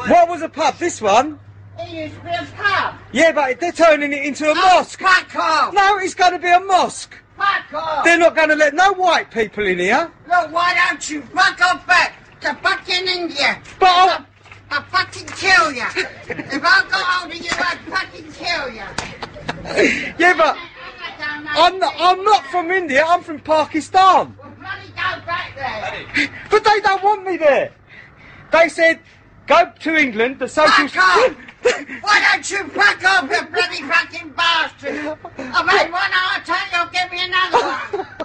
What was a pub? This one? It used to be a pub. Yeah, but they're turning it into a mosque. Fuck off! No, it's going to be a mosque. Fuck off! They're not going to let no white people in here. Look, why don't you fuck off back to fucking India? But I'll fucking kill you. If I got hold of you, I'd fucking kill you. Yeah, but I'm not from India. I'm from Pakistan. Well, bloody go back there. But they don't want me there. They said, go to England, the social... Fuck off! Why don't you fuck off, you bloody fucking bastard? I've had one heart attack, you'll give me another one.